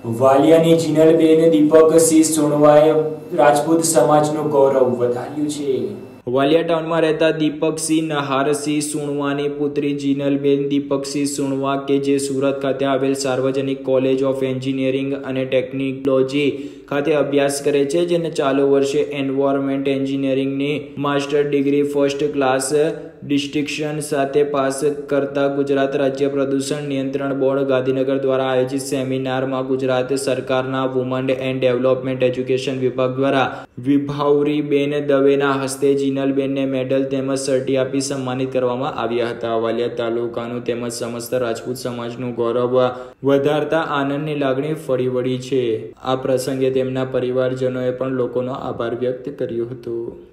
વાલિયાની જીનલબેન દીપકસિંહ સોણવાએ રાજપૂત સમાજનું ગૌરવ વધાર્યું છે। વાલિયા ટાઉનમાં રહેતા દીપકસિંહ નહારસિંહ સોણવાની પુત્રી જીનલબેન દીપકસિંહ સોણવા કે જે સુરત ખાતે આવેલ સાર્વજનિક કોલેજ ઓફ એન્જિનિયરિંગ અને ટેકનોલોજી ખાતે અભ્યાસ કરે છે, જેને ચાલુ વર્ષે એન્વાયરમેન્ટ એન્જિનિયરિંગની master degree first class distinction સાથે પાસ કરતા ગુજરાત રાજ્ય પ્રદૂષણ નિયંત્રણ બોર્ડ ગાંધીનગર દ્વારા આયોજિત સેમિનારમાં ગુજરાત સરકારના વુમન એન્ડ ડેવલપમેન્ટ એજ્યુકેશન વિભાગ દ્વારા વિભાવરીબેન દવેના હસ્તે જીનલબેનને મેડલ તેમજ સર્ટી આપી સન્માનિત કરવામાં આવ્યા હતા। વાલિયા તાલુકાનું તેમજ સમસ્ત રાજપૂત સમાજનું ગૌરવ વધારતા આનંદની લાગણી ફરી વળી છે। આ પ્રસંગે તેમના પરિવારજનોએ પણ લોકોનો આભાર વ્યક્ત કર્યો હતો।